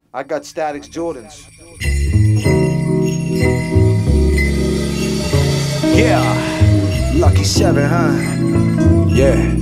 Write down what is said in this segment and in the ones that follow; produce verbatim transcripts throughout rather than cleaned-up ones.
I got Static's Jordans. Yeah, Lucky Seven, huh? Yeah.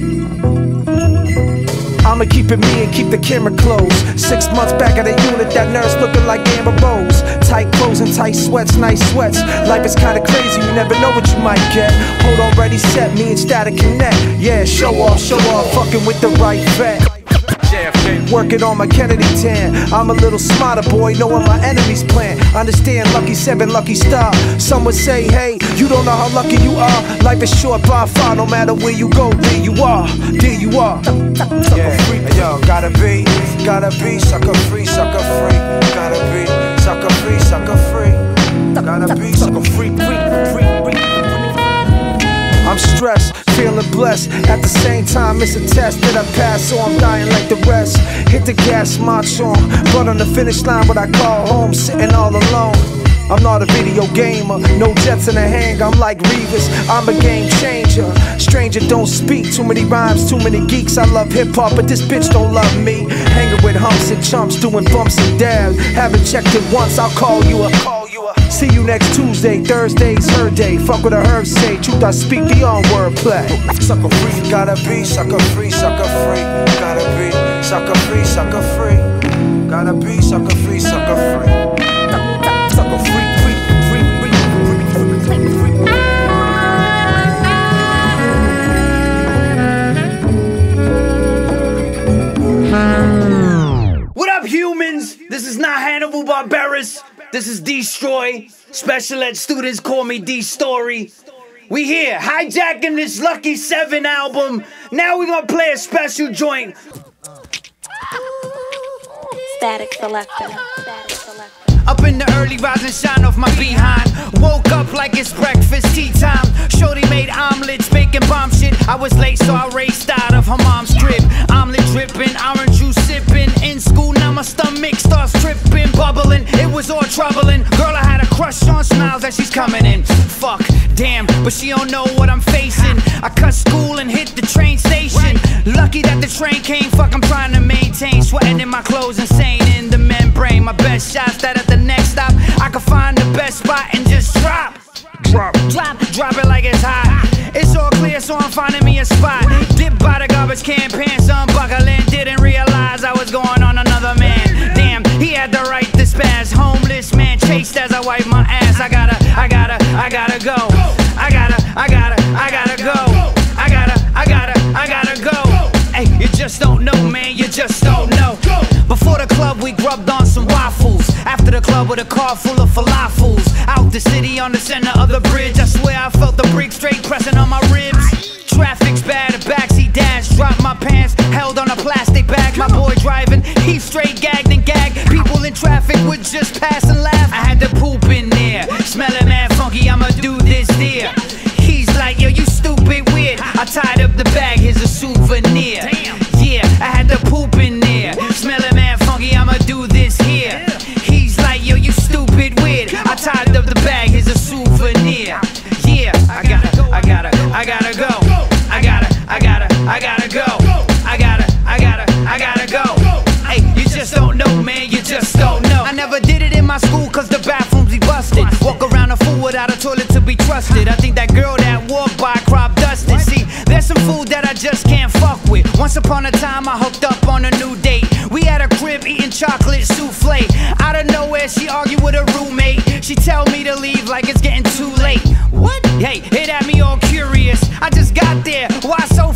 I'ma keep it me and keep the camera closed. Six months back at a unit, that nurse looking like Amber Rose. Tight clothes and tight sweats, nice sweats. Life is kinda crazy, you never know what you might get. Hold on, ready, set, me and Static connect. Yeah, show off, show off, fucking with the right vet. Working on my Kennedy tan. I'm a little smarter boy, knowing my enemy's plan. Understand Lucky Seven, lucky star. Some would say, hey, you don't know how lucky you are. Life is short by far, no matter where you go, there you are, there you are. Yeah, hey, yo, gotta be, gotta be sucker free, sucker free. Gotta be sucker free, sucker free. Gotta be sucker free, free, free, free. I'm stressed, feeling blessed. At the same time, it's a test that I pass, so I'm dying like the rest. Hit the gas, march on. But on the finish line, what I call home, sitting all alone. I'm not a video gamer, no jets in the hang. I'm like Revis, I'm a game changer. Stranger don't speak, too many rhymes, too many geeks. I love hip-hop, but this bitch don't love me. Hanging with humps and chumps, doing bumps and dabs. Haven't checked it once, I'll call you a call you a. See you next Tuesday, Thursday's her day. Fuck what the herbs say, truth I speak beyond wordplay. Sucker free, gotta be sucker free, sucker free. Gotta be sucker free, sucker free. Gotta be sucker free, sucker free. Sucker free, free, free, free, free, free, free. What up, humans? This is not Hannibal Barbarus. This is Destroy. Special ed students call me D-Story. We here, hijacking this Lucky Seven album. Now we gonna play a special joint. Static Selector. Static Selector. Up in the early rising, shine off my behind. Woke up like it's breakfast, tea time. Shorty made omelets, baking bomb shit. I was late, so I raced out of her mom's crib. Omelet dripping, orange juice sipping. In school, now my stomach starts tripping, bubbling. It was all troubling. Girl, I had a crush on smiles as she's coming in. Fuck, damn, but she don't know what I'm facing. I cut school and hit the train station. Lucky that the train came. Fuck, I'm trying to maintain. Sweating in my clothes, insane in the membrane. My best shots that at the next stop I can find the best spot and just drop. Drop, drop, drop it like it's hot. It's all clear, so I'm finding me a spot. Dip by the garbage can, pants unbuckling. Didn't realize I was going on another man. Damn, he had the right to spaz. Homeless man chased as I wipe my ass. I gotta, I gotta, I gotta go. I gotta, I gotta, I gotta go. I gotta, I gotta, I gotta go. Hey, you just don't know, man, you just don't know. Before the club, we grubbed on some waffles. After the club, with a car full of falafels. Out the city on the center of the bridge. I swear I felt the brake straight pressing on my ribs. Traffic's bad, a backseat dash. Dropped my pants, held on a plastic bag. My boy driving, he straight gagged and gagged. People in traffic would just pass and laugh. I had to poop in there, smelling mad funky, I'ma do this there. He's like, yo, you stupid weird. I tied up the bag, here's a souvenir. Yeah, I had to poop in there, smelling mad funky, I'ma do this here. He's like, yo, you stupid weird. I tied up the bag, here's a souvenir. Yeah, I gotta, I gotta, I gotta go. I gotta, I gotta, I gotta go. I gotta, I gotta, I gotta go. Hey, you just don't know, man, you just don't know. I never did it in my school cause the bathrooms be busted. Walk around a fool without a toilet to be trusted. I think that girl that walked by crop dusted. See, there's some food that I just can't fuck with. Once upon a time I hooked up on a new date. We had a crib eating chocolate souffle. Out of nowhere she argued with her roommate. She tell me to leave like it's getting too late. What? Hey, it had me all curious. I just got there, why so